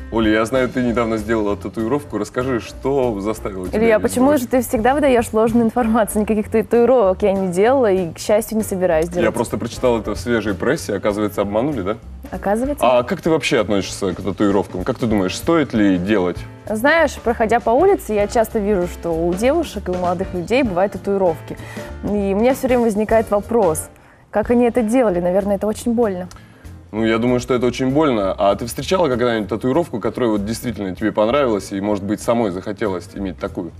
Оля, я знаю, ты недавно сделала татуировку. Расскажи, что заставило тебя? Илья, почему же ты всегда выдаешь ложную информацию? Никаких татуировок я не делала и, к счастью, не собираюсь делать. Я просто прочитал это в свежей прессе. Оказывается, обманули, да? Оказывается. А как ты вообще относишься к татуировкам? Как ты думаешь, стоит ли делать? Знаешь, проходя по улице, я часто вижу, что у девушек и у молодых людей бывают татуировки. И у меня все время возникает вопрос, как они это делали? Наверное, это очень больно. Ну, я думаю, что это очень больно. А ты встречала когда-нибудь татуировку, которая вот действительно тебе понравилась и, может быть, самой захотелось иметь такую?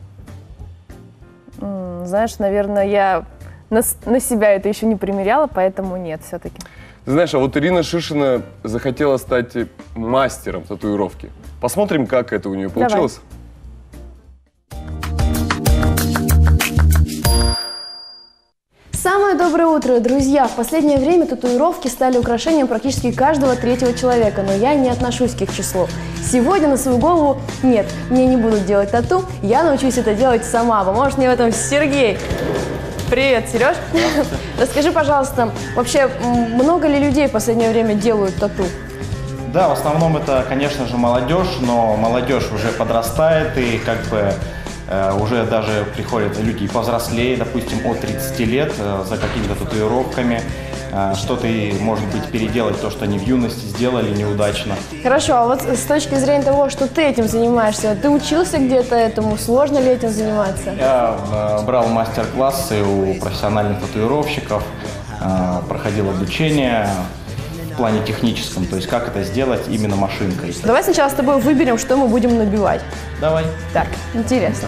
Знаешь, наверное, я на себя это еще не примеряла, поэтому нет все-таки. Ты знаешь, а вот Ирина Шишина захотела стать мастером татуировки. Посмотрим, как это у нее получилось. Самое доброе утро, друзья! В последнее время татуировки стали украшением практически каждого третьего человека, но я не отношусь к их числу. Сегодня на свою голову нет, мне не будут делать тату, я научусь это делать сама. Поможет мне в этом Сергей. Привет, Сереж. Расскажи, пожалуйста, вообще много ли людей в последнее время делают тату? Да, в основном это, конечно же, молодежь, но молодежь уже подрастает и как бы уже даже приходят люди повзрослее, допустим, от 30 лет за какими-то татуировками. Что-то, может быть, переделать то, что они в юности сделали неудачно. Хорошо, а вот с точки зрения того, что ты этим занимаешься, ты учился где-то этому? Сложно ли этим заниматься? Я брал мастер-классы у профессиональных татуировщиков, проходил обучение в плане техническом, то есть как это сделать именно машинкой. Давай сначала с тобой выберем, что мы будем набивать. Давай. Так, интересно.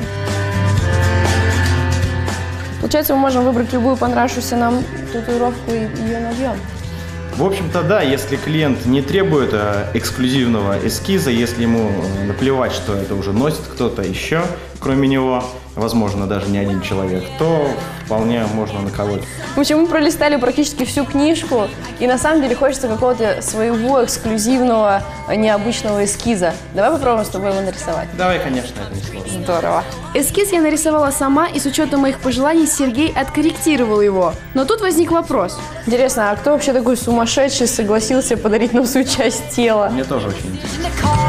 Получается, мы можем выбрать любую понравившуюся нам татуировку и ее набьем. В общем-то, да, если клиент не требует эксклюзивного эскиза, если ему наплевать, что это уже носит кто-то еще, кроме него, возможно, даже не один человек, то вполне можно наколоть. В общем, мы пролистали практически всю книжку, и на самом деле хочется какого-то своего эксклюзивного, необычного эскиза. Давай попробуем с тобой его нарисовать. Давай, конечно, это не сложно. Здорово. Эскиз я нарисовала сама, и с учетом моих пожеланий Сергей откорректировал его. Но тут возник вопрос. Интересно, а кто вообще такой сумасшедший согласился подарить нам свою часть тела? Мне тоже очень интересно.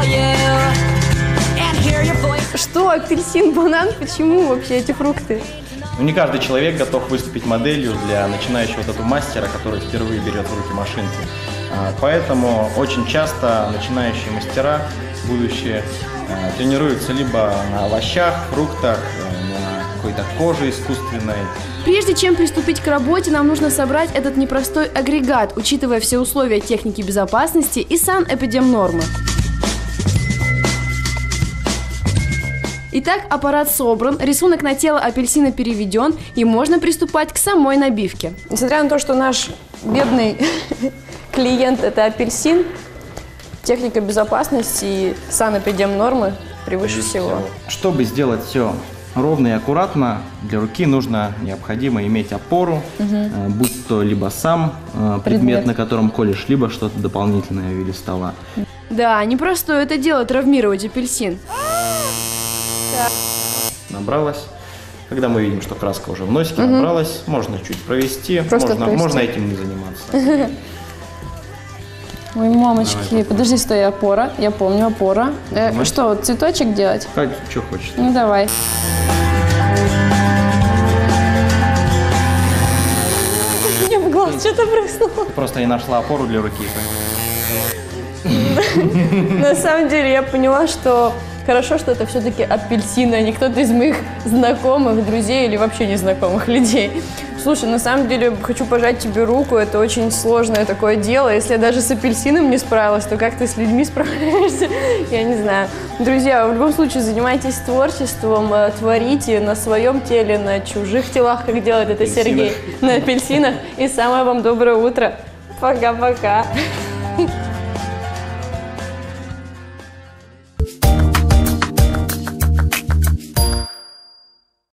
Что, апельсин, банан? Почему вообще эти фрукты? Ну, не каждый человек готов выступить моделью для начинающего тату-мастера, который впервые берет в руки машинку. Поэтому очень часто начинающие мастера, будущие, тренируются либо на овощах, фруктах, на какой-то коже искусственной. Прежде чем приступить к работе, нам нужно собрать этот непростой агрегат, учитывая все условия техники безопасности и санэпидемнормы. Итак, аппарат собран, рисунок на тело апельсина переведен, и можно приступать к самой набивке. Несмотря на то, что наш бедный клиент – это апельсин, техника безопасности и санэпидемнормы превыше всего. Чтобы сделать все ровно и аккуратно, для руки необходимо иметь опору, будь то либо сам предмет, на котором колешь, либо что-то дополнительное в виде стола. Да, непростое это дело травмировать апельсин. Набралась. Когда мы видим, что краска уже в носике набралась, можно чуть провести, можно этим не заниматься. Ой, мамочки, давай, подожди, стой, опора, я помню, опора. Что, вот цветочек делать? Что хочешь. Ну, давай. Мне в глаз что-то брызнуло. Просто не нашла опору для руки. На самом деле я поняла, что хорошо, что это все-таки апельсин, а не кто-то из моих знакомых, друзей или вообще незнакомых людей. Слушай, на самом деле хочу пожать тебе руку, это очень сложное такое дело. Если я даже с апельсином не справилась, то как ты с людьми справляешься, я не знаю. Друзья, в любом случае занимайтесь творчеством, творите на своем теле, на чужих телах, как делает это Сергей, на апельсинах. И самое вам доброе утро. Пока-пока.